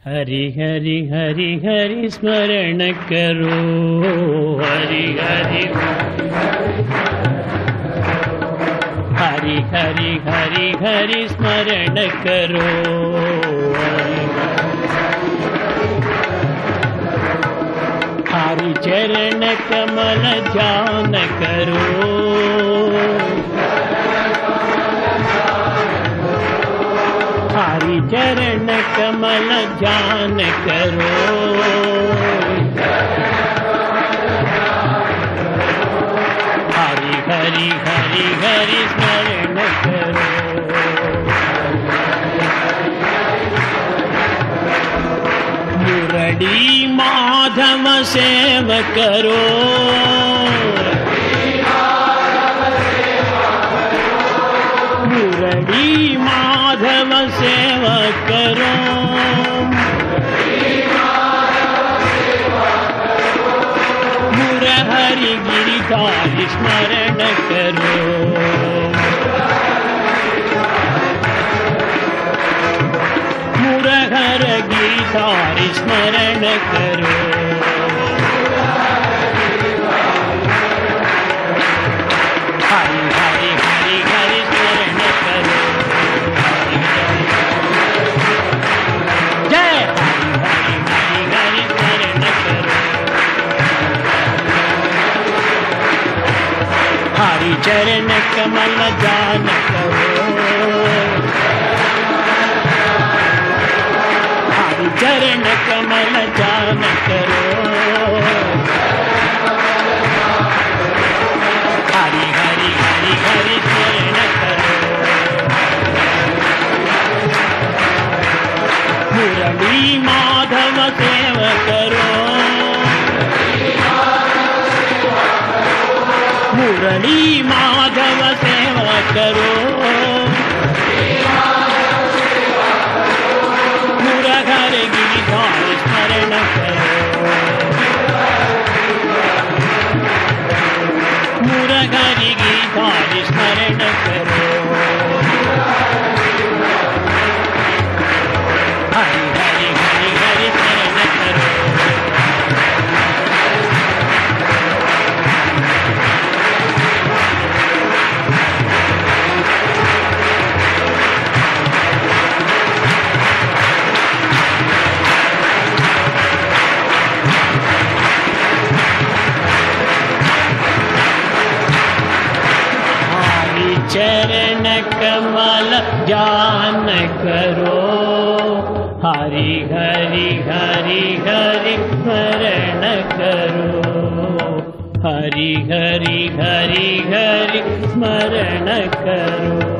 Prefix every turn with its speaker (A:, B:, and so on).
A: हरि हरि हरि हरि स्मरण करो, हरि हरि हरि हरि हरि हरि स्मरण करो, हरि चरण कमल ध्यान करो, हरि चरण कमल ध्यान करो, हरि हरि हरि हरि स्मरण करो, मुरली माधव सेव करो, मुरली माधव सेवा करो, मुरहरि गिरिधारी स्मरण करो, मुरहर गिरिधारी स्मरण करो, हरि हरि हरि हरि स्मरण करो, जय हरि हरि हरि हरि स्मरण करो, हरि चरण कमल ध्यान करो, हरि चरण कमल ध्यान करो, हरि हरि हरि हरि स्मरण करो, मुरली माधव सेव करो, मुरली माधव सेवा करो, मुरहर गिरिधारी स्मरण करो, मुरहर गिरिधारी स्मरण करो, हरि हरि हरि हरि स्मरण करो, चरण कमल ध्यान करो, हरि हरि हरि हरि स्मरण करो, हरि हरि हरि हरि स्मरण करो।